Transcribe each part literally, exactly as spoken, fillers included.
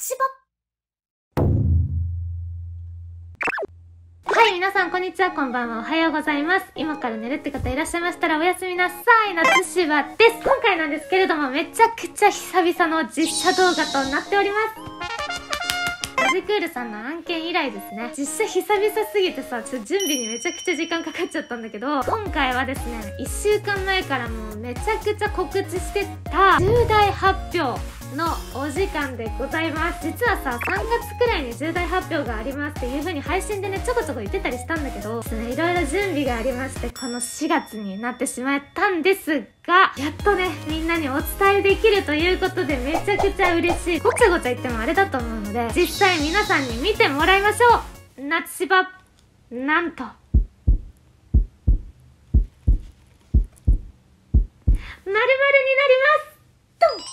しば。はい、皆さんこんにちは、こんばんは、おはようございます。今から寝るって方いらっしゃいましたらおやすみなさい。夏芝です。今回なんですけれども、めちゃくちゃ久々の実写動画となっております。ラジクールさんの案件以来ですね。実写久々すぎてさ、ちょっと準備にめちゃくちゃ時間かかっちゃったんだけど、今回はですね、いっしゅうかんまえからもうめちゃくちゃ告知してた重大発表のお時間でございます。実はさ、さんがつくらいに重大発表がありますっていう風に配信でね、ちょこちょこ言ってたりしたんだけど、ちょっとね、いろいろ準備がありまして、このしがつになってしまったんですが、やっとね、みんなにお伝えできるということで、めちゃくちゃ嬉しい。ごちゃごちゃ言ってもあれだと思うので、実際皆さんに見てもらいましょう。夏芝、なんと、まるまるになりますドン。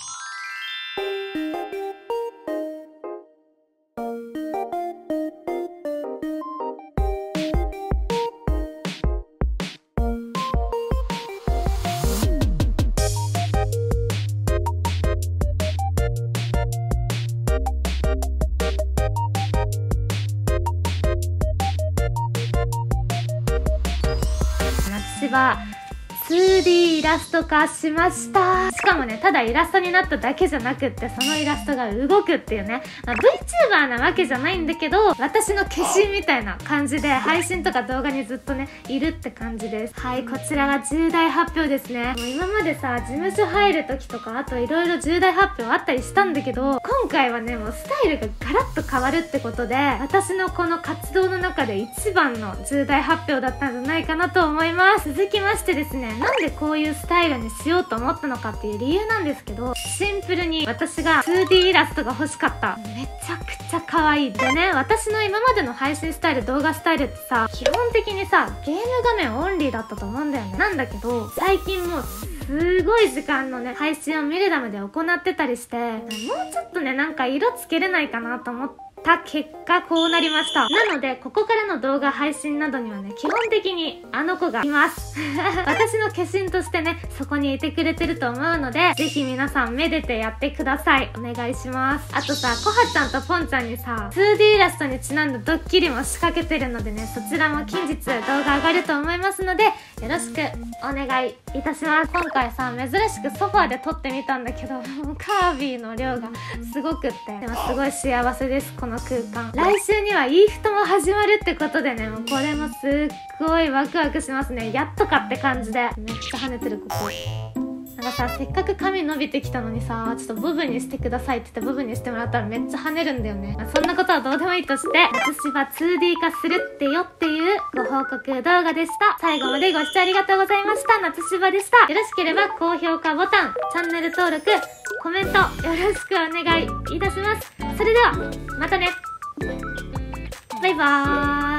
私は ツーディー イラスト化しました。しかもね、ただイラストになっただけじゃなくって、そのイラストが動くっていうね、まあ、VTuber なわけじゃないんだけど、私の化身みたいな感じで配信とか動画にずっとねいるって感じです。はい、こちらが重大発表ですね。もう今までさ、事務所入る時とか、あといろいろ重大発表あったりしたんだけど、今回はね、もうスタイルがガラッと変わるってことで、私のこの活動の中で一番の重大発表だったんじゃないかなと思います。続きましてですね、なんでこういうスタイルにしようと思ったのかっていう理由なんですけど、シンプルに私が ツーディー イラストが欲しかった。めちゃくちゃ可愛い。でね、私の今までの配信スタイル、動画スタイルってさ、基本的にさ、ゲーム画面オンリーだったと思うんだよね。なんだけど、最近もうすごい時間のね、配信をミルダムで行ってたりして、もうちょっとね、なんか色つけれないかなと思って、た結果こうなりました。なのでここからの動画配信などにはね、基本的にあの子がいます私の化身としてね、そこにいてくれてると思うので、ぜひ皆さんめでてやってください。お願いします。あとさ、こはちゃんとぽんちゃんにさ ツーディー イラストにちなんだドッキリも仕掛けてるのでね、そちらも近日動画上がると思いますので、よろしくお願いいたします。今回さ、珍しくソファーで撮ってみたんだけど、カービィの量がすごくって、でもすごい幸せです。この空間。来週にはいい人も始まるってことでね、もうこれもすっごいワクワクしますね。やっとかって感じで。めっちゃ跳ねてる、ここ。なんかさ、せっかく髪伸びてきたのにさ、ちょっとボブにしてくださいって言ってボブにしてもらったらめっちゃ跳ねるんだよね。まあ、そんなことはどうでもいいとして、私は ツーディー 化するってよっていうご報告動画でした。最後までご視聴ありがとうございました。夏芝でした。よろしければ高評価ボタン、チャンネル登録、コメントよろしくお願いいたします。それでは、またね。バイバーイ。